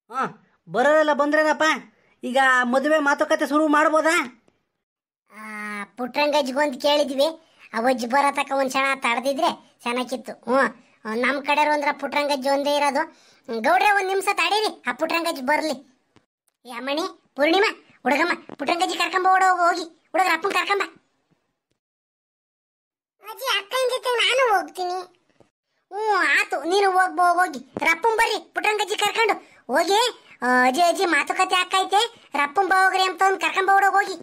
ಹಾಂ, ಬರೋರೆಲ್ಲ ಬಂದ್ರೇನಪ್ಪ. ಈಗ ಮದುವೆ ಮಾತುಕತೆ ಶುರು ಮಾಡ್ಬೋದಾ? ಪುಟ್ರಂಗಜ್ಜಿಗೊಂದು ಕೇಳಿದ್ವಿ. ಅವಜ್ಜಿ ಬರತಕ್ಕ ಒಂದು ಕ್ಷಣ ತಡೆದಿದ್ರೆ ಚೆನ್ನಾಗಿತ್ತು. ನಮ್ಮ ಕಡೆಯವರು ಅಂದ್ರೆ ಪುಟ್ರಂಗಜ್ಜಿ ಒಂದೇ ಇರೋದು. ಗೌಡ್ರೆ ಒಂದು ನಿಮಿಷ ತಡೀರಿ, ಆ ಪುಟ್ರಂಗಜ್ಜಿ ಬರಲಿ. ಅಮ್ಮಣಿ, ಪೂರ್ಣಿಮಾ, ಹುಡುಗಮ್ಮ, ಪುಟ್ರಂಗಜ್ಜಿ ಕರ್ಕೊಂಬ ಹೋಗಿ. ಹುಡುಗರ ಅಪ್ಪನ ಕರ್ಕೊಂಬ. ಅಜ್ಜಿ, ಅಕ್ಕನ ಜೊತೆ ನಾನು ಹೋಗ್ತೀನಿ. ಆತು, ನೀನು ಹೋಗಿ. ರಪ್ಪನ್ ಬರ್ರಿ, ಪುಟ್ರಂಗಜ್ಜಿ ಕರ್ಕೊಂಡು ಹೋಗಿ. ಅಜ್ಜಿ ಅಜ್ಜಿ ಮಾತುಕತೆ ಹಾಕೈತೆ, ರಪ್ಪನ್ ಹೋಗ್ರಿ ಅಂತ ಒಂದು ಕರ್ಕೊಂಬ ಹೋಗಿ.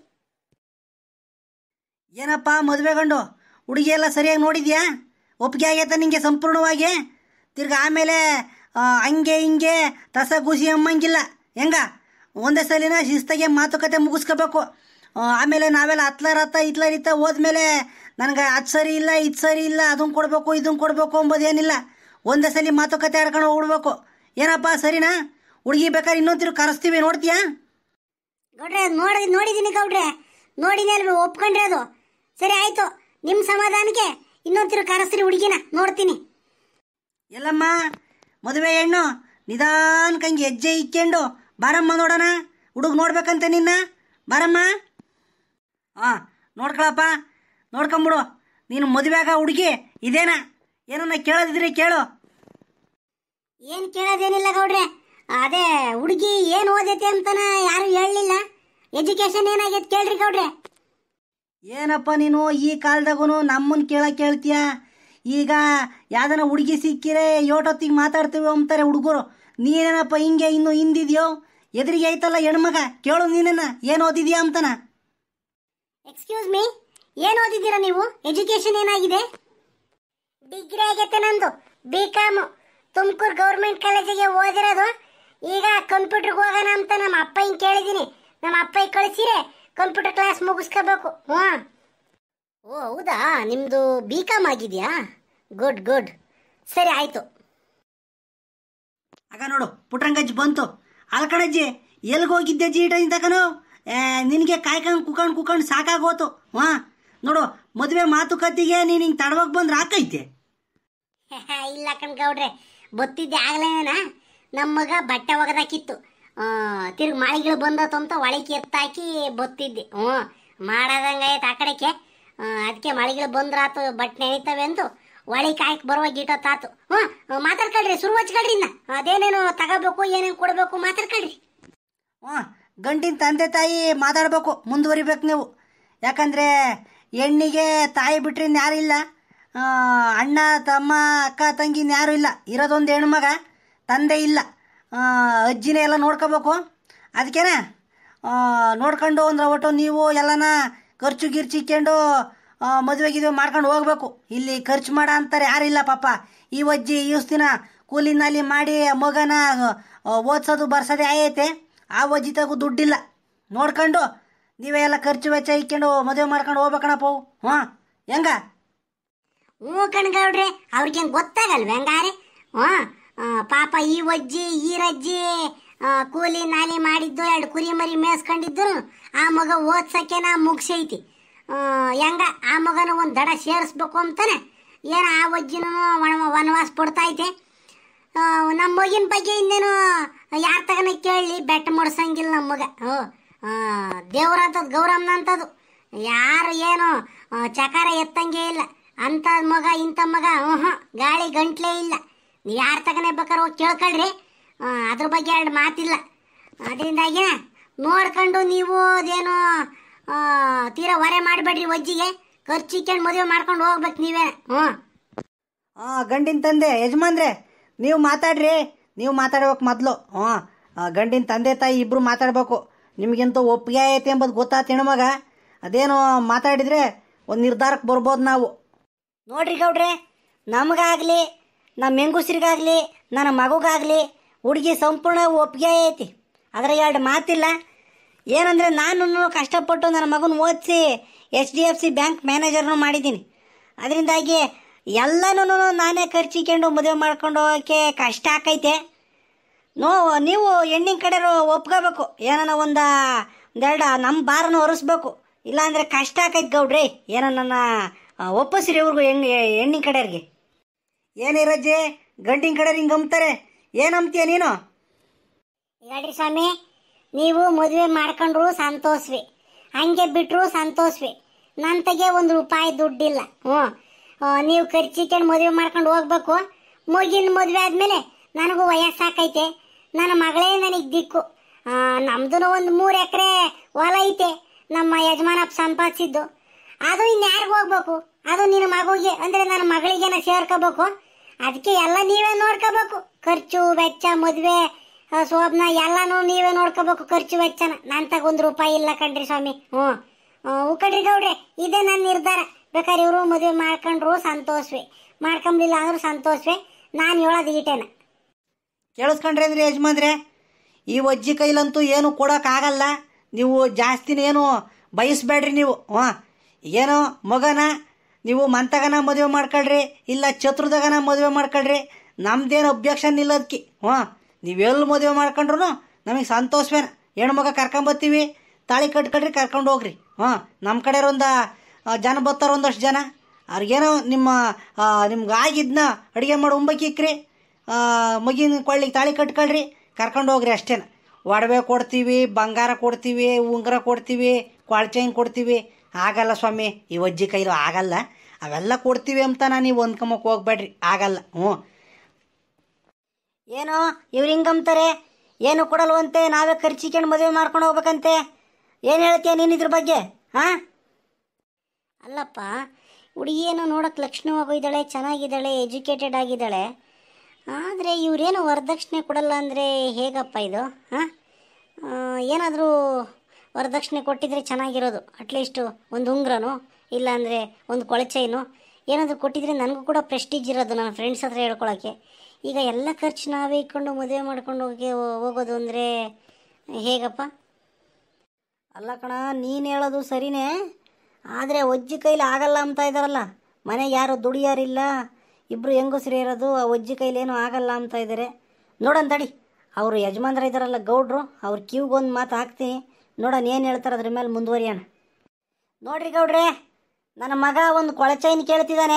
ಏನಪ್ಪ ಮದುವೆ ಗಂಡು ಹುಡುಗಿ ಎಲ್ಲ ಸರಿಯಾಗಿ ನೋಡಿದ್ಯಾ? ಒಪ್ಪಿಗೆ ಆಗೈತ ನಿಂಗೆ ಸಂಪೂರ್ಣವಾಗಿ? ತಿರ್ಗಿ ಆಮೇಲೆ ಹಂಗೆ ಹಿಂಗೆ ತಸಗೂಸಿ ಅಮ್ಮಂಗಿಲ್ಲ. ಹೆಂಗ ಒಂದೇ ಸಲಿನ ಶಿಸ್ತಾಗೆ ಮಾತುಕತೆ ಮುಗಿಸ್ಕೋಬೇಕು. ಆಮೇಲೆ ನಾವೆಲ್ಲ ಇತ್ಲರಿತ್ತ ಹೋದ್ಮೇಲೆ ನನಗೆ ಅದು ಸರಿ ಇಲ್ಲ, ಇದು ಸರಿ ಇಲ್ಲ, ಅದನ್ನು ಕೊಡಬೇಕು, ಇದನ್ನು ಕೊಡಬೇಕು ಅಂಬೋದೇನಿಲ್ಲ. ಒಂದೇ ಸಲ ಮಾತುಕತೆ ಆಡ್ಕೊಂಡು ಹೋಗ್ಬಿಡ್ಬೇಕು. ಏನಪ್ಪ ಸರಿನಾ? ಹುಡುಗಿ ಬೇಕಾದ್ರೆ ಇನ್ನೊಂದು ಕರೆಸ್ತೀವಿ, ನೋಡ್ತೀಯಾ? ಗೌಡ್ರೆ ನೋಡಿದ್ದೀನಿ ಗೌಡ್ರೆ, ನೋಡಿನೇ ಅಲ್ವ ಒಪ್ಕೊಂಡ್ರೆ ಅದು. ಸರಿ ಆಯ್ತು, ನಿಮ್ಮ ಸಮಾಧಾನಕ್ಕೆ ಇನ್ನೊಂದು ಕರೆಸ್ರಿ ಹುಡುಗಿನ, ನೋಡ್ತೀನಿ. ಎಲ್ಲಮ್ಮ ಮದುವೆ ಹೆಣ್ಣು ನಿಧಾನಕ್ಕಂಗೆ ಹೆಜ್ಜೆ ಇಕ್ಕೊಂಡು ಬಾರಮ್ಮ ನೋಡೋಣ. ಹುಡುಗ ನೋಡ್ಬೇಕಂತೆ ನಿನ್ನ, ಬಾರಮ್ಮ. ಹಾಂ, ನೋಡ್ಕೊಳಪ್ಪ, ನೋಡ್ಕೊಂಬಿಡು. ನೀನು ಮದುವೆಗ ಹುಡುಗಿ ಇದೇನಾ? ಏನನ್ನ ಕೇಳೋದಿದ್ರೆ ಕೇಳು. ಏನು ಕೇಳೋದೇನಿಲ್ಲ ಗೌಡ್ರೆ, ಅದೇ ಹುಡುಗಿ ಏನು ಓದೈತೆ ಅಂತನ ಯಾರು ಹೇಳಲಿಲ್ಲ. ಎಜುಕೇಶನ್ ಏನಾಗೈತೆ ಕೇಳ್ರಿ ಗೌಡ್ರೆ. ಏನಪ್ಪ ನೀನು ಈ ಕಾಲದಾಗೂ ನಮ್ಮನ್ನು ಕೇಳ್ತೀಯ? ಈಗ ಯಾವ್ದನ ಹುಡುಗಿ ಸಿಕ್ಕಿರೆ ಯೋಟೊತ್ತಿಗೆ ಮಾತಾಡ್ತೀವಿ ಅಂತಾರೆ ಹುಡುಗರು. ನೀನೇನಪ್ಪ ಹಿಂಗೆ ಇನ್ನು ಹಿಂದಿದ್ಯೋ? ಎದುರಿಗೆ ಐತಲ್ಲ ಹೆಣ್ಮಗ, ಕೇಳು ನೀನೇನ ಏನು ಓದಿದ್ಯಾ ಅಂತನ. ಎಕ್ಸ್ಕ್ಯೂಸ್ ಮೀ, ಏನು ಓದಿದ್ದೀರಾ ನೀವು? ಎಜುಕೇಶನ್ ಏನಾಗಿದೆ? ಡಿಗ್ರಿ ಆಗೈತೆ ನಂದು, BCom, ತುಮಕೂರು ಗೌರ್ಮೆಂಟ್ ಕಾಲೇಜಿಗೆ ಓದಿರೋದು. ಈಗ ಕಂಪ್ಯೂಟರ್ಗೆ ಹೋಗೋಣ ಅಂತ ನಮ್ಮ ಅಪ್ಪ ಹಿಂಗೆ ಕೇಳಿದ್ದೀನಿ. ನಮ್ಮ ಅಪ್ಪ ಕಳಿಸಿರೆ ಕಂಪ್ಯೂಟರ್ ಕ್ಲಾಸ್ ಮುಗಿಸ್ಕೋಬೇಕು. ಓ ಹೌದಾ, ನಿಮ್ಮದು BCom ಆಗಿದೆಯಾ? ಗುಡ್. ಸರಿ ಆಯಿತು. ಆಗ ನೋಡು ಪುಟ್ರಂಗಜ್ಜಿ ಬಂತು. ಅಲ್ಕಣಜ್ಜಿ ಎಲ್ಗೋಗಿದ್ದೆ ಜಿ ತಕನು? ನಿನಗೆ ಕಾಯ್ಕೊಂಡು ಕುಕೊಂಡು ಸಾಕಾಗೋತು. ನೋಡು ಮದುವೆ ಮಾತುಕತೆಗೆ ನೀನು ಹಿಂಗೆ ತಡವಾಗಿ ಬಂದ್ರೆ ಹಾಕೈತೆ. ಇಲ್ಲ ಕಣ್ಗೌಡ್ರೆ, ಬತ್ತಿದ್ದೆ ಆಗ್ಲೇನ. ನಮ್ಮ ಮಗ ಬಟ್ಟೆ ಒಗದಾಕಿತ್ತು, ತಿರ್ಗಿ ಮಳೆಗಳು ಬಂದತ್ತು ಅಂತ ಒಳಗೆ ಎತ್ತಾಕಿ ಬತ್ತಿದ್ದೆ. ಮಾಡೋದಂಗಾಯ್ತು ಆ ಕಡೆಗೆ. ಅದಕ್ಕೆ ಮಳೆಗಳು ಬಂದ್ರಾತು, ಬಟ್ಟೆ ನೆನಿತವೆ ಅಂದು ಒಳಗೆ ಕಾಯಕ್ಕೆ ಬರುವ ಗೀಟೊತ್ತಾತು. ಮಾತಾಡ್ಕೊಳ್ರಿ, ಶುರು ಹಚ್ಕೊಳ್ರಿ. ಇನ್ನ ಅದೇನೇನು ತಗೋಬೇಕು, ಏನೇನು ಕೊಡಬೇಕು ಮಾತಾಡ್ಕೊಳ್ರಿ. ಗಂಡಿನ ತಂದೆ ತಾಯಿ ಮಾತಾಡಬೇಕು, ಮುಂದುವರಿಬೇಕು ನೀವು. ಯಾಕಂದರೆ ಹೆಣ್ಣಿಗೆ ತಾಯಿ ಬಿಟ್ರೆ ಯಾರು ಇಲ್ಲ, ಅಣ್ಣ ತಮ್ಮ ಅಕ್ಕ ತಂಗಿನ ಯಾರೂ ಇಲ್ಲ. ಇರೋದೊಂದು ಹೆಣ್ಮಗ, ತಂದೆ ಇಲ್ಲ, ಅಜ್ಜಿನೇ ಎಲ್ಲ ನೋಡ್ಕೋಬೇಕು. ಅದಕ್ಕೇನೆ ನೋಡ್ಕೊಂಡು ಅಂದ್ರೆ ಒಟ್ಟು ನೀವು ಎಲ್ಲನ ಖರ್ಚು ಗಿರ್ಚಿಕ್ಕೊಂಡು ಮದುವೆಗಿದ್ವಿ ಮಾಡ್ಕೊಂಡು ಹೋಗ್ಬೇಕು. ಇಲ್ಲಿ ಖರ್ಚು ಮಾಡ ಅಂತಾರೆ ಯಾರಿಲ್ಲ ಪಾಪ. ಈ ಅಜ್ಜಿ ಈಸ್ ದಿನ ಕೂಲಿ ನಾಲಿ ಮಾಡಿ ಮಗನ ಓದಿಸೋದು ಬರ್ಸೋದೇ ಆಗೈತೆ. ಆ ಅಜ್ಜಿ ತಗೋ ದುಡ್ಡಿಲ್ಲ. ನೋಡ್ಕೊಂಡು ನೀವೇ ಎಲ್ಲ ಖರ್ಚು ವೆಚ್ಚ ಇಕ್ಕೊಂಡು ಮದುವೆ ಮಾಡ್ಕೊಂಡು ಹೋಗ್ಬೇಕಣಪ್ಪ. ಹೆಂಗ? ಕಣ್ಗೌಡ್ರೆ, ಅವ್ರಿಗೇನು ಗೊತ್ತಾಗಲ್ವ ಹೆಂಗಾರೆ? ಪಾಪ ಈ ಅಜ್ಜಿ ಈ ರಜ್ಜಿ ಕೂಲಿ ನಾಲಿ ಮಾಡಿದ್ದು, 2 ಕುರಿ ಮರಿ ಮೇಯಿಸ್ಕೊಂಡಿದ್ರು. ಆ ಮಗ ಓದ್ಸಕ್ಕೆ ಮುಗಿಸೈತಿ. ಹೆಂಗ ಆ ಮಗನ ಒಂದು ದಡ ಸೇರಿಸ್ಬೇಕು ಅಂತಾನೆ ಏನು ಆ ಅಜ್ಜಿನೂ ವನವಾಸ ಪಡ್ತೈತೆ. ನಮ್ಮ ಮಗಿನ ಬಗ್ಗೆ ಇನ್ನೇನು ಯಾರ ತಗನ ಕೇಳಲಿ, ಬೆಟ್ಟ ಮುಡ್ಸಂಗಿಲ್ಲ ನಮ್ಮ ಮಗ. ದೇವ್ರಂಥದ್ದು, ಗೌರಮ್ಮನ ಅಂಥದ್ದು. ಯಾರು ಏನು ಚಕಾರ ಎತ್ತಂಗೇ ಇಲ್ಲ. ಅಂಥ ಮಗ ಇಂಥ ಮಗ ಗಾಳಿ ಗಂಟ್ಲೇ ಇಲ್ಲ. ನೀವು ಯಾರ ತಗನೇ ಬೇಕಾದ್ರೆ ಹೋಗಿ ಕೇಳ್ಕೊಳ್ರಿ, ಅದ್ರ ಬಗ್ಗೆ 2 ಮಾತಿಲ್ಲ. ಅದರಿಂದಾಗಿ ನೋಡ್ಕೊಂಡು ನೀವು ಅದೇನು ತೀರಾ ಹೊರೆ ಮಾಡಬೇಡ್ರಿ. ಅಜ್ಜಿಗೆ ಖರ್ಚಿಕ್ಕೊಂಡು ಮದುವೆ ಮಾಡ್ಕೊಂಡು ಹೋಗ್ಬೇಕು ನೀವೇ. ಗಂಡಿನ ತಂದೆ ಯಜಮಾನ್ರೆ ನೀವು ಮಾತಾಡ್ರಿ, ನೀವು ಮಾತಾಡ್ಬೇಕು ಮೊದಲು. ಗಂಡಿನ ತಂದೆ ತಾಯಿ ಇಬ್ಬರು ಮಾತಾಡಬೇಕು. ನಿಮಗಿಂತ ಒಪ್ಪಿಗೆ ಐತೆ ಎಂಬುದು ಗೊತ್ತಾತ ಹೆಣ್ಮಗ. ಅದೇನು ಮಾತಾಡಿದರೆ ಒಂದು ನಿರ್ಧಾರಕ್ಕೆ ಬರ್ಬೋದು ನಾವು. ನೋಡ್ರಿ ಗೌಡ್ರೆ, ನಮಗಾಗಲಿ ನಮ್ಮ ಹೆಂಗುಸ್ರಿಗಾಗಲಿ ನನ್ನ ಮಗುಗಾಗಲಿ ಹುಡುಗಿ ಸಂಪೂರ್ಣ ಒಪ್ಪಿಗೆ ಐತಿ. ಅದರ 2 ಮಾತಿಲ್ಲ. ಏನಂದರೆ ನಾನು ಕಷ್ಟಪಟ್ಟು ನನ್ನ ಮಗನ ಓದಿಸಿ HDFC ಬ್ಯಾಂಕ್ ಮ್ಯಾನೇಜರ್ನು ಮಾಡಿದ್ದೀನಿ. ಅದರಿಂದಾಗಿ ಎಲ್ಲನೂ ನಾನೇ ಖರ್ಚಿಕೊಂಡು ಮದುವೆ ಮಾಡ್ಕೊಂಡು ಹೋಗೋಕ್ಕೆ ಕಷ್ಟ ಆಕೈತೆ. ನೀವು ಹೆಣ್ಣಿನ ಕಡೆಯವರು ಒಪ್ಕೋಬೇಕು. ಏನಾನ ಒಂದೆರಡು ನಮ್ಮ ಭಾರನ ಹೊರಿಸ್ಬೇಕು, ಇಲ್ಲಾಂದರೆ ಕಷ್ಟ ಆಕೈತೆ ಗೌಡ್ರಿ. ಏನೋ ನನ್ನ ಒಪ್ಪಿಸ್ರಿ ಇವ್ರಿಗೂ, ಹೆಣ್ಣಿನ ಕಡೆಯವ್ರಿಗೆ. ಏನಿರಜ್ಜಿ ಗಂಡಿನ ಕಡೆ ಹಿಂಗೆ ಅಂಬ್ತಾರೆ, ಏನಂಬ್ತೀಯ ನೀನು? ಹೇಳ್ರಿ ಸ್ವಾಮಿ, ನೀವು ಮದುವೆ ಮಾಡ್ಕೊಂಡ್ರು ಸಂತೋಷವೇ, ಹಂಗೆ ಬಿಟ್ರು ಸಂತೋಷವೇ. ನಂತಗೆ ₹1 ದುಡ್ಡಿಲ್ಲ. ನೀವು ಖರ್ಚಿಕೊಂಡು ಮದುವೆ ಮಾಡ್ಕೊಂಡು ಹೋಗ್ಬೇಕು. ಮಗಿನ ಮದುವೆ ಆದಮೇಲೆ ನನಗೂ ವಯಸ್ಸಾಕೈತೆ, ನನ್ನ ಮಗಳೇ ನನಗೆ ದಿಕ್ಕು. ನಮ್ದು ಒಂದು 3 ಎಕರೆ ಹೊಲ ಐತೆ, ನಮ್ಮ ಯಜಮಾನಪ್ಪ ಸಂಪಾದಿಸಿದ್ದು. ಅದು ಇನ್ಯಾರಿಗೂ ಹೋಗ್ಬೇಕು? ಅದು ನಿನ್ನ ಮಗುಗೆ ಅಂದರೆ ನನ್ನ ಮಗಳಿಗೇನ ಸೇರ್ಕೋಬೇಕು. ಅದಕ್ಕೆ ಎಲ್ಲ ನೀವೇ ನೋಡ್ಕೋಬೇಕು. ಖರ್ಚು ವೆಚ್ಚ, ಮದುವೆ ಶೋಭನ ಎಲ್ಲನೂ ನೀವೇ ನೋಡ್ಕೋಬೇಕು. ಖರ್ಚು ವೆಚ್ಚನ ನನ್ನ ತಗ ₹1 ಇಲ್ಲ ಕಣ್ರಿ ಸ್ವಾಮಿ. ಕಣ್ರಿ ಗೌಡ್ರೆ, ಇದೇ ನನ್ನ ನಿರ್ಧಾರ. ಬೇಕಾದ್ರೆ ಇವರು ಮದುವೆ ಮಾಡ್ಕೊಂಡ್ರು ಸಂತೋಷವೇ, ಮಾಡ್ಕೊಂಬಿಲ್ಲ ಅಂದ್ರೂ ಸಂತೋಷವೇ. ನಾನು ಹೇಳೋದು ಈಟೇನ. ಕೇಳಿಸ್ಕೊಂಡ್ರಿ ಅಂದ್ರೆ ಯಜಮಾನ್ರೆ, ಈ ಅಜ್ಜಿ ಕೈಲಂತೂ ಏನು ಕೊಡೋಕ್ಕಾಗಲ್ಲ. ನೀವು ಜಾಸ್ತಿನೇನು ಬಯಸ್ಬೇಡ್ರಿ. ನೀವು ಏನೋ ಮಗನ ನೀವು ಮಂತಗನ ಮದುವೆ ಮಾಡ್ಕೊಳ್ರಿ, ಇಲ್ಲ ಚತುರ್ದಗನ ಮದುವೆ ಮಾಡ್ಕೊಳ್ರಿ, ನಮ್ದೇನು ಅಬ್ಜೆಕ್ಷನ್ ಇಲ್ಲ ಅದಕ್ಕೆ. ನೀವೆಲ್ಲಿ ಮದುವೆ ಮಾಡ್ಕೊಂಡ್ರು ನಮಗೆ ಸಂತೋಷವೇನ. ಹೆಣ್ಮಗ ಕರ್ಕೊಂಬತ್ತೀವಿ, ತಾಳಿ ಕಟ್ಕೊಳ್ರಿ, ಕರ್ಕೊಂಡು ಹೋಗ್ರಿ. ನಮ್ಮ ಕಡೆ ಒಂದು ಜನ ಬರ್ತಾರ, ಒಂದಷ್ಟು ಜನ. ಅವ್ರಿಗೇನೋ ನಿಮ್ಗೆ ಆಗಿದ್ನ ಅಡುಗೆ ಮಾಡಿ ಉಂಬಕ್ಕಿಕ್ರಿ, ಮಗಿನ ಕೊಳ್ಳಿಗೆ ತಾಳಿ ಕಟ್ಕೊಳ್ರಿ, ಕರ್ಕೊಂಡು ಹೋಗ್ರಿ ಅಷ್ಟೇನ. ಒಡವೆ ಕೊಡ್ತೀವಿ, ಬಂಗಾರ ಕೊಡ್ತೀವಿ, ಉಂಗುರ ಕೊಡ್ತೀವಿ, ಕ್ವಾಳ್ಚೈನ್ ಕೊಡ್ತೀವಿ. ಆಗಲ್ಲ ಸ್ವಾಮಿ, ಈ ಅಜ್ಜಿ ಕೈಲೂ ಆಗಲ್ಲ. ಅವೆಲ್ಲ ಕೊಡ್ತೀವಿ ಅಂತ ನೀವು ಹೊಂದ್ಕೊಂಬಕ್ಕೆ ಹೋಗ್ಬೇಡ್ರಿ, ಆಗಲ್ಲ. ಏನೋ ಇವ್ರು ಹಿಂಗಂತಾರೆ, ಏನು ಕೊಡಲ್ವಂತೆ, ನಾವೇ ಖರ್ಚಿಕೊಂಡು ಮದುವೆ ಮಾಡ್ಕೊಂಡು ಹೋಗ್ಬೇಕಂತೆ. ಏನು ಹೇಳ್ತೀಯ ನೀನು ಇದ್ರ ಬಗ್ಗೆ? ಅಲ್ಲಪ್ಪ, ಹುಡುಗಿಯೇನೋ ನೋಡೋಕೆ ಲಕ್ಷಣವಾಗಿದ್ದಾಳೆ, ಚೆನ್ನಾಗಿದ್ದಾಳೆ, ಎಜುಕೇಟೆಡ್ ಆಗಿದ್ದಾಳೆ. ಆದರೆ ಇವರೇನು ವರದಕ್ಷಿಣೆ ಕೊಡಲ್ಲ ಅಂದರೆ ಹೇಗಪ್ಪ ಇದು? ಏನಾದರೂ ವರದಕ್ಷಿಣೆ ಕೊಟ್ಟಿದ್ರೆ ಚೆನ್ನಾಗಿರೋದು. ಅಟ್ಲೀಸ್ಟು ಒಂದು ಉಂಗ್ರನೋ ಇಲ್ಲಾಂದರೆ ಒಂದು ಕೊಳಚೈನು ಏನಾದರೂ ಕೊಟ್ಟಿದ್ರೆ ನನಗೂ ಕೂಡ ಪ್ರೆಸ್ಟೀಜ್ ಇರೋದು, ನನ್ನ ಫ್ರೆಂಡ್ಸ್ ಹತ್ರ ಹೇಳ್ಕೊಳಕ್ಕೆ. ಈಗ ಎಲ್ಲ ಖರ್ಚು ನಾವೇ ಇಟ್ಕೊಂಡು ಮದುವೆ ಮಾಡ್ಕೊಂಡು ಹೋಗೋದು ಅಂದರೆ ಹೇಗಪ್ಪ? ಅಲ್ಲ ಕಣ, ನೀನು ಹೇಳೋದು ಸರಿನೇ. ಆದರೆ ಅಜ್ಜಿ ಕೈಲಿ ಆಗಲ್ಲ ಅಂತ ಇದ್ದಾರಲ್ಲ. ಮನೆಗೆ ಯಾರು ದುಡಿಯಾರಿಲ್ಲ, ಇಬ್ಬರು ಹೆಂಗಸ್ರು ಇರೋದು. ಆ ಅಜ್ಜಿ ಕೈಲೇನು ಆಗಲ್ಲ ಅಂತ ಇದ್ದಾರೆ. ನೋಡಂತಡಿ, ಅವರು ಯಜಮಾನ್ರ ಇದ್ದಾರಲ್ಲ ಗೌಡ್ರು, ಅವ್ರ ಕಿವಿಗೊಂದು ಮಾತು ಹಾಕ್ತೀನಿ, ನೋಡೋಣ ಏನು ಹೇಳ್ತಾರೆ, ಅದ್ರ ಮೇಲೆ ಮುಂದುವರಿಯೋಣ. ನೋಡ್ರಿ ಗೌಡ್ರೆ, ನನ್ನ ಮಗ ಒಂದು ಕೊಳಚೈನ್ ಕೇಳ್ತಿದ್ದಾನೆ.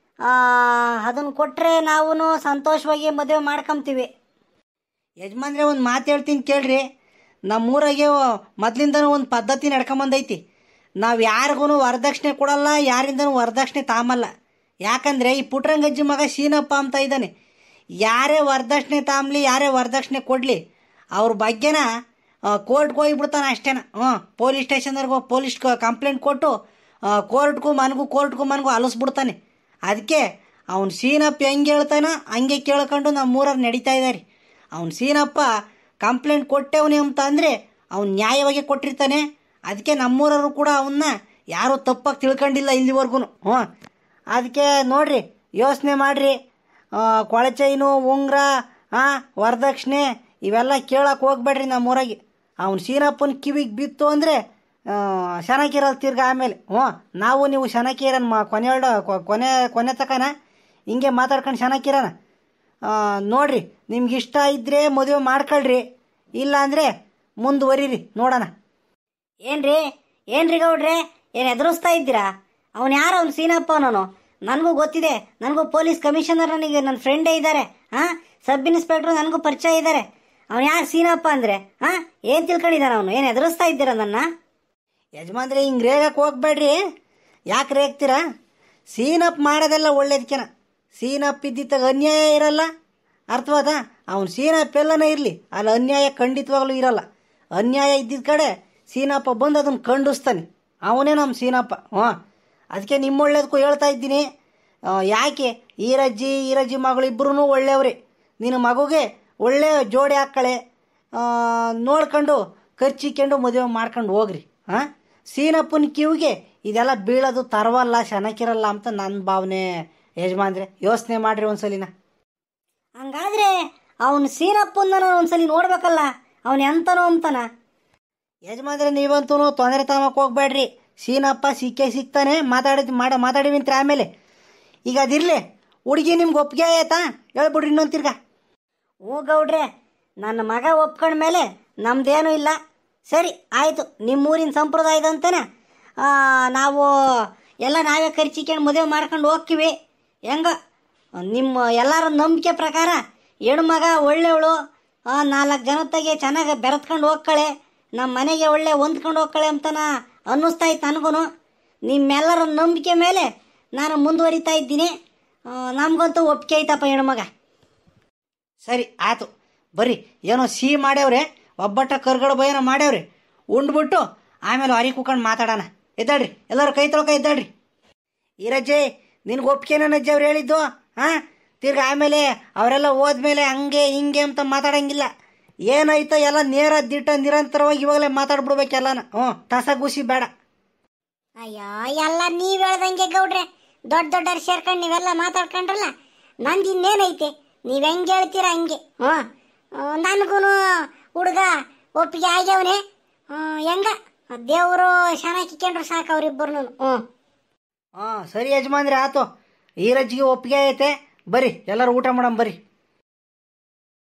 ಅದನ್ನು ಕೊಟ್ಟರೆ ನಾವು ಸಂತೋಷವಾಗಿ ಮದುವೆ ಮಾಡ್ಕೊಂತೀವಿ. ಯಜಮಾನ್ರೆ, ಒಂದು ಮಾತು ಹೇಳ್ತೀನಿ ಕೇಳ್ರಿ. ನಮ್ಮೂರಾಗೆ ಮೊದಲಿಂದನೂ ಒಂದು ಪದ್ಧತಿ ನಡ್ಕೊಂಬಂದೈತಿ. ನಾವು ಯಾರಿಗೂ ವರದಕ್ಷಿಣೆ ಕೊಡಲ್ಲ, ಯಾರಿಂದನೂ ವರದಕ್ಷಿಣೆ ತಾಮಲ್ಲ. ಯಾಕಂದರೆ ಈ ಪುಟ್ರಂಗಜ್ಜಿ ಮಗ ಶೀನಪ್ಪ ಅಂತ ಇದ್ದಾನೆ. ಯಾರೇ ವರದಕ್ಷಿಣೆ ತಾಮಲಿ, ಯಾರೇ ವರದಕ್ಷಿಣೆ ಕೊಡಲಿ, ಅವ್ರ ಬಗ್ಗೆನ ಕೋರ್ಟ್ಗೆ ಹೋಗಿಬಿಡ್ತಾನೆ ಅಷ್ಟೇನ. ಪೊಲೀಸ್ ಸ್ಟೇಷನ್ವರೆಗೆ ಹೋಗಿ ಪೊಲೀಸ್ ಕಂಪ್ಲೇಂಟ್ ಕೊಟ್ಟು ಕೋರ್ಟ್ಗೂ ಮನಗೂ ಅಲಿಸ್ಬಿಡ್ತಾನೆ. ಅದಕ್ಕೆ ಅವ್ನು ಸೀನಪ್ಪ ಹೆಂಗೆ ಹೇಳ್ತಾನೋ ಹಂಗೆ ಕೇಳ್ಕೊಂಡು ನಮ್ಮೂರಲ್ಲಿ ನಡೀತಾ ಇದ್ದಾರೆ. ಅವ್ನು ಸೀನಪ್ಪ ಕಂಪ್ಲೇಂಟ್ ಕೊಟ್ಟೆವನಿ ಅಂತ ಅಂದರೆ ಅವ್ನು ನ್ಯಾಯವಾಗಿ ಕೊಟ್ಟಿರ್ತಾನೆ. ಅದಕ್ಕೆ ನಮ್ಮೂರವರು ಕೂಡ ಅವನ್ನ ಯಾರೂ ತಪ್ಪಾಗಿ ತಿಳ್ಕೊಂಡಿಲ್ಲ ಇಲ್ಲಿವರೆಗೂ. ಅದಕ್ಕೆ ನೋಡ್ರಿ, ಯೋಚನೆ ಮಾಡಿರಿ. ಕೊಳಚೈನು, ಉಂಗ್ರ, ವರದಕ್ಷಿಣೆ ಇವೆಲ್ಲ ಕೇಳಕ್ಕೆ ಹೋಗ್ಬೇಡ್ರಿ ನಮ್ಮೂರಾಗೆ. ಅವ್ನು ಸೀನಪ್ಪನ ಕಿವಿಗೆ ಬಿತ್ತು ಅಂದರೆ ಶನಕಿರಲ್ಲ ತಿರ್ಗ. ಆಮೇಲೆ ನಾವು ನೀವು ಶನಕಿರನ್ ಕೊನೆ ತಕನ ಹಿಂಗೆ ಮಾತಾಡ್ಕೊಂಡು ಶನಕಿರನ. ನೋಡ್ರಿ, ನಿಮ್ಗೆ ಇಷ್ಟ ಇದ್ದರೆ ಮದುವೆ ಮಾಡ್ಕೊಳ್ರಿ, ಇಲ್ಲ ಅಂದರೆ ಮುಂದುವರಿರಿ, ನೋಡೋಣ. ಏನ್ರಿ ಗೌಡ್ರೆ, ಏನು ಎದುರಿಸ್ತಾ ಇದ್ದೀರಾ? ಅವನು ಯಾರು? ಅವ್ನು ಸೀನಪ್ಪ ಅವನು. ನನಗೂ ಗೊತ್ತಿದೆ, ನನಗೂ ಪೊಲೀಸ್ ಕಮಿಷನರ್ ನನಗೆ ನನ್ನ ಫ್ರೆಂಡೇ ಇದ್ದಾರೆ. ಸಬ್ ಇನ್ಸ್ಪೆಕ್ಟ್ರು ನನಗೂ ಪರಿಚಯ ಇದ್ದಾರೆ. ಅವನು ಯಾರು ಸೀನಪ್ಪ ಅಂದರೆ? ಏನು ತಿಳ್ಕೊಂಡಿದ್ದಾನೆ ಅವನು? ಏನು ಎದುರಿಸ್ತಾ ಇದ್ದೀರಾ ನನ್ನ? ಯಜಮಾನ್ರೆ, ಹಿಂಗೆ ರೇಗಕ್ಕೆ ಹೋಗ್ಬೇಡ್ರಿ. ಯಾಕೆ ರೇಗ್ತೀರಾ? ಸೀನಪ್ ಮಾಡೋದೆಲ್ಲ ಒಳ್ಳೇದಕ್ಕೆನ. ಸೀನಪ್ ಇದ್ದಿತ್ತಾಗ ಅನ್ಯಾಯ ಇರಲ್ಲ, ಅರ್ಥವಾದ? ಅವ್ನು ಸೀನಪ್ ಎಲ್ಲನೇ ಇರಲಿ, ಅಲ್ಲಿ ಅನ್ಯಾಯ ಖಂಡಿತವಾಗ್ಲೂ ಇರಲ್ಲ. ಅನ್ಯಾಯ ಇದ್ದಿದ್ದ ಕಡೆ ಸೀನಪ್ಪ ಬಂದು ಅದನ್ನು ಖಂಡಿಸ್ತಾನೆ. ಅವನೇ ನಮ್ಮ ಸೀನಪ್ಪ. ಅದಕ್ಕೆ ನಿಮ್ಮ ಒಳ್ಳೇದಕ್ಕೂ ಹೇಳ್ತಾ ಇದ್ದೀನಿ. ಯಾಕೆ ಈರಜ್ಜಿ ಮಗಳು ಇಬ್ಬರೂ ಒಳ್ಳೆಯವ್ರಿ. ನಿನ್ನ ಮಗುಗೆ ಒಳ್ಳೆ ಜೋಡಿ ಹಾಕ್ಕಳೆ ನೋಡ್ಕೊಂಡು ಖರ್ಚಿಕೊಂಡು ಮದುವೆ ಮಾಡ್ಕೊಂಡು ಹೋಗ್ರಿ. ಸೀನಪ್ಪನ ಕಿವಿಗೆ ಇದೆಲ್ಲ ಬೀಳೋದು ತರವಲ್ಲ, ಶನಕಿರಲ್ಲ ಅಂತ ನನ್ನ ಭಾವನೆ. ಯಜಮಾನ್ರೆ, ಯೋಚನೆ ಮಾಡ್ರಿ ಒಂದ್ಸಲಿನ. ಹಂಗಾದ್ರೆ ಅವನು ಸೀನಪ್ಪನ ಒಂದ್ಸಲಿ ನೋಡ್ಬೇಕಲ್ಲ, ಅವನು ಎಂತನೋ ಅಂತಾನ. ಯಜಮಾನ್ರೆ, ನೀವಂತೂ ತೊಂದರೆ ತಗೋಕೆ ಹೋಗ್ಬೇಡ್ರಿ. ಸೀನಪ್ಪ ಸಿಗ್ತಾನೆ, ಮಾತಾಡಿವಿಂತ್ರಿ ಆಮೇಲೆ. ಈಗ ಅದಿರಲಿ, ಹುಡುಗಿ ನಿಮ್ಗೆ ಒಪ್ಪಿಗೆ ಆಯ್ತಾ? ಹೇಳ್ಬಿಡ್ರಿ ಇನ್ನೊಂದು ತಿರ್ಗ. ಗೌಡ್ರೆ, ನನ್ನ ಮಗ ಒಪ್ಕೊಂಡ್ಮೇಲೆ ನಮ್ದೇನೂ ಇಲ್ಲ. ಸರಿ ಆಯಿತು, ನಿಮ್ಮೂರಿನ ಸಂಪ್ರದಾಯದಂತೆಯೇ ನಾವು ಎಲ್ಲ ನಾವೇ ಖರ್ಚಿಕೊಂಡು ಮದುವೆ ಮಾಡ್ಕೊಂಡು ಹೋಗ್ತೀವಿ. ಹೆಂಗ ನಿಮ್ಮ ಎಲ್ಲರ ನಂಬಿಕೆ ಪ್ರಕಾರ ಹೆಣ್ಮಗ ಒಳ್ಳೆಯವಳು, 4 ಜನತ್ತಾಗೆ ಚೆನ್ನಾಗಿ ಬೆರೆತ್ಕೊಂಡು ಹೋಗ್ಕಳೆ, ನಮ್ಮ ಮನೆಗೆ ಒಳ್ಳೆ ಹೊಂದ್ಕೊಂಡು ಹೋಗ್ಕಳೆ ಅಂತನ ಅನ್ನಿಸ್ತಾ ಇತ್ತು ನನಗೂ. ನಿಮ್ಮೆಲ್ಲರ ನಂಬಿಕೆ ಮೇಲೆ ನಾನು ಮುಂದುವರಿತಾ ಇದ್ದೀನಿ. ನಮಗಂತೂ ಒಪ್ಪಿಗೆ ಐತಪ್ಪ ಹೆಣ್ಮಗ. ಸರಿ ಆಯ್ತು, ಬರ್ರಿ. ಏನೋ ಸಿಹಿ ಮಾಡ್ಯವ್ರೆ, ಒಬ್ಬಟ್ಟ ಕರ್ಗಡ ಏನೋ ಮಾಡ್ಯವ್ರಿ. ಉಂಡ್ಬಿಟ್ಟು ಆಮೇಲೆ ಹೊರಿ ಕೂಕೊಂಡು ಮಾತಾಡೋಣ. ಎದ್ದಾಡ್ರಿ, ಎಲ್ಲರೂ ಕೈ ತೊಳ್ಕ ಎದ್ದಾಡ್ರಿ. ಈರಜ್ಜೆ, ನಿನ್ಗೆ ಒಪ್ಪಿಗೆನಜ್ಜಿ ಅವ್ರು ಹೇಳಿದ್ದು? ಹಾಂ, ತಿರ್ಗಿ ಆಮೇಲೆ ಅವರೆಲ್ಲ ಹೋದ್ಮೇಲೆ ಹಂಗೆ ಹಿಂಗೆ ಅಂತ ಮಾತಾಡಂಗಿಲ್ಲ. ಏನಾಯ್ತೋ ಎಲ್ಲ ನೇರ ದಿಟ್ಟ ನಿರಂತರವಾಗಿ ಇವಾಗಲೇ ಮಾತಾಡ್ಬಿಡ್ಬೇಕೆಲ್ಲನ. ತಸಗೂಸಿ ಬೇಡ. ಅಯ್ಯೋ, ಎಲ್ಲ ನೀವ್ ಹೇಳ್ದಂಗೆ ಗೌಡ್ರೆ. ದೊಡ್ಡವ್ರು ಸೇರ್ಕೊಂಡು ನೀವೆಲ್ಲ ಮಾತಾಡ್ಕೊಂಡ್ರಲ್ಲ, ನಂದು ಇನ್ನೇನೈತೆ, ನೀವ್ ಹೆಂಗೆ ಹೇಳ್ತೀರ ಹಂಗೆ. ನನಗೂ ಹುಡುಗ ಒಪ್ಪಿಗೆ ಆಗ್ಯವನೆ. ಹೆಂಗ ದೇವರು ಚೆನ್ನಾಗಿಕೊಂಡ್ರು ಸಾಕು ಅವ್ರಿಬ್ಬರು. ಸರಿ ಯಜಮಾನ್ರಿ, ಆತು. ಈರಜ್ಜಿಗೆ ಒಪ್ಪಿಗೆ ಐತೆ. ಬರ್ರಿ ಎಲ್ಲರೂ ಊಟ ಮಾಡಮ್ ಬರ್ರಿ.